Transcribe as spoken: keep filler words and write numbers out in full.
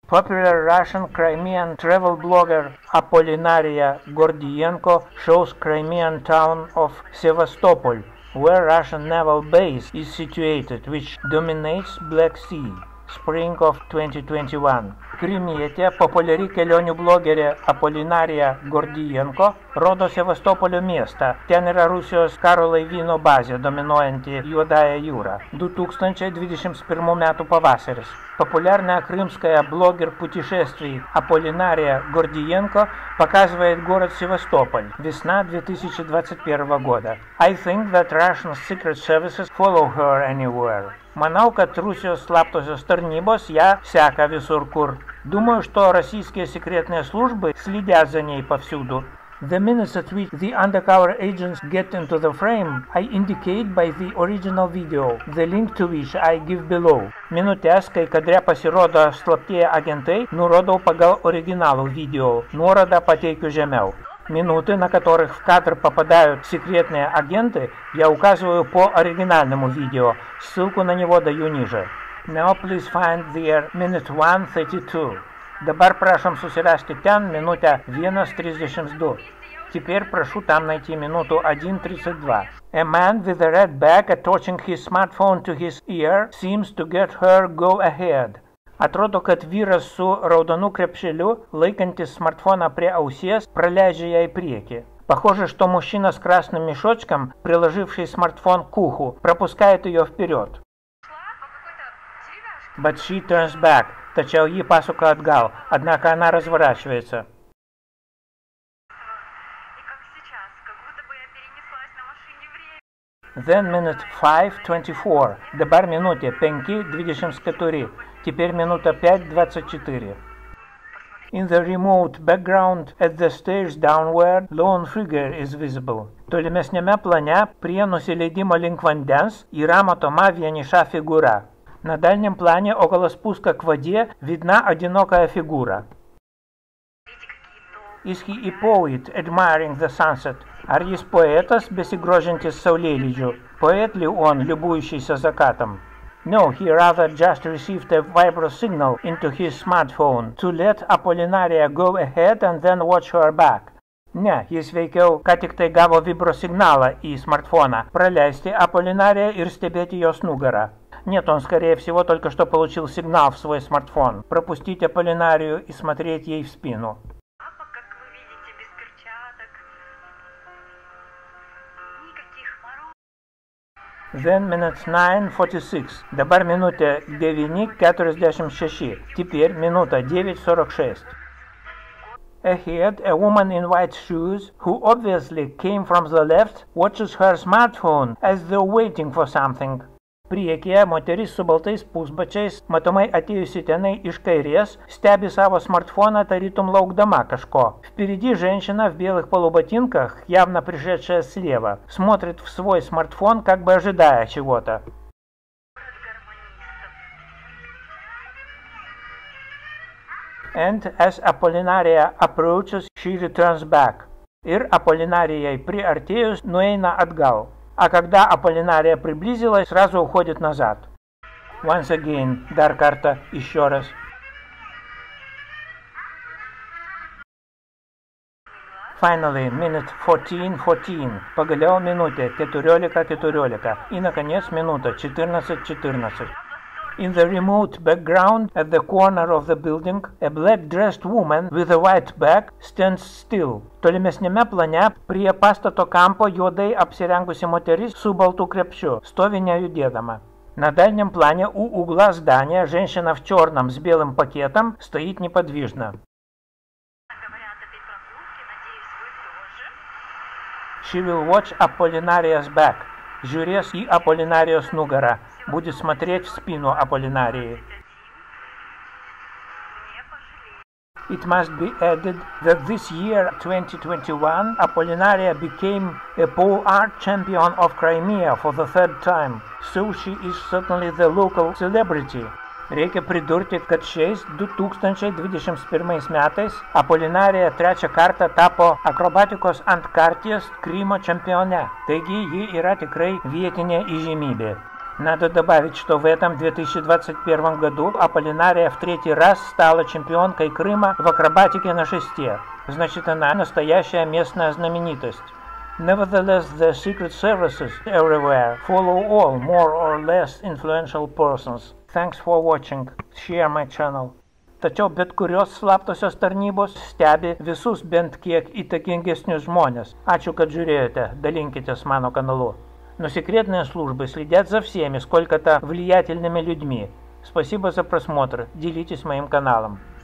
Popular Russian Crimean travel blogger Apollinaria Gordienko shows Crimean town of Sevastopol, where Russian naval base is situated, which dominates Black Sea. Spring of twenty twenty-one. Krimietė, populiari kelionių blogerė Apolinarija Gordienko, rodo Sevastopolio miestą. Ten yra Rusijos karo laivyno bazė, dominuojanti Juodąją jūrą. du тысячи двадцать первый metų pavasaris. Популярная крымская блогер-путешествий Аполлинария Гордиенко показывает город Севастополь. Весна две тысячи двадцать первого года. I think that Russian secret services follow her anywhere. Manau, kad Rusijos slaptosios tarnybos ją seka visur kur. Думаю, что российские секретные службы следят за ней повсюду. The minutes at which the undercover agents get into the frame, I indicate by the original video, the link to which I give below. Minutės, kai kadre pasirodo slaptieji agentai, nurodau pagal originalų video, nuorodą pateikiu žemiau. Минуты, на которых в кадр попадают секретные агенты, я указываю по оригинальному видео, ссылку на него даю ниже. Now please find there minute one thirty-two. Dabar prašom susirasti ten minutę vienas trisdešimt du. Теперь прошу там найти минуту один тридцать два. A man with a red bag attaching his smartphone to his ear seems to get her go ahead. Atrodo, kad vyras su raudonu krepšeliu, laikantis смартфона prie ausies, praleidžia ją į priekį. Похоже, что мужчина с красным мешочком, приложивший смартфон к уху, пропускает ее вперед. But she turns back. Tačiau ji pasuka atgal, однако она разворачивается. Then minute five twenty-four. Dabar minutė penki dvidešimt keturi. Теперь минута пять двадцать четыре. In the remote background, at the stairs downward, lone figure is visible. Tolimesniame plane, prie nusileidimo link vandens, yra matoma vieniša figūra. На дальнем плане, около спуска к воде, видна одинокая фигура. Is he a poet admiring the sunset? Ar jis poetas, besigrožintis saulėlydžiu? Poet li on, liubujušyся закатом? No, he rather just received a vibro signal into his smartphone to let Apollinaria go ahead and then watch her back. Ne, jis veikiau, ką tik tai gavo vibro signalą į смартфоną, проleisti Apollinaria ir stebėti jos nugarą. Нет, он, скорее всего, только что получил сигнал в свой смартфон. Пропустить Аполлинарию и смотреть ей в спину. Папа, как вы видите, без перчаток. Никаких морозов. Then minutes nine forty-six. Dabar minutė devyni keturiasdešimt šeši. Теперь минута девять сорок шесть. Ahead, a woman in white shoes, who obviously came from the left, watches her smartphone as though waiting for something. Priekyje moteris su baltais pusbačiais, matomai atėjusi tenai iš kairės, stebi savo смартфона, tarytum laukdама kažко. Впереди женщина в белых полуботинках, явно пришедшая слева, смотрит в свой смартфон, как бы ожидая чего-то. And as Apollinaria approaches, she returns back. Ir Apollinarijai priartėjus nueina atgal. А когда Аполлинария приблизилась, сразу уходит назад. Once again, дар карта, еще раз. Finally, minute fourteen fourteen. Pagaliau minutė keturiolika keturiolika. И, наконец, минута четырнадцать четырнадцать. In the remote background, at the corner of the building, a black-dressed woman with a white bag stands still. Tolimesniame plane, prie pastato kampo juodai apsirengusi moteris su baltu krepšiu, stovi nejudėdama. На дальнем плане у угла здания женщина в черном с белым пакетом стоит неподвижно. She will watch Apollinaria's back. Žiūrės į Apollinarijos nugarą. Будет смотреть в спину Аполлинарии. It must be added that this year, twenty twenty-one, Apollinaria became a pole art champion of Crimea for the third time, so she is certainly the local celebrity. Reikia pridurti, kad šiais du tūkstančiai dvidešimt pirmais metais Apolinarija trečią kartą tapo akrobatikos ant karties Krymo čempione, taigi ji yra tikrai vietinė įžymybė. Надо добавить, что в этом две тысячи двадцать первом году Аполлинария в третий раз стала чемпионкой Крыма в акробатике на шесте. Значит, она настоящая местная знаменитость. Nevertheless, the secret services everywhere follow all more or less influential persons. Thanks for watching. Share my channel. Tačiau bet kurios slaptosios tarnybos stebi visus bent kiek įtakingesnius žmonės. Ačiū, kad žiūrėjote. Dalinkitės mano kanalu. Но секретные службы следят за всеми сколько-то влиятельными людьми. Спасибо за просмотр. Делитесь моим каналом.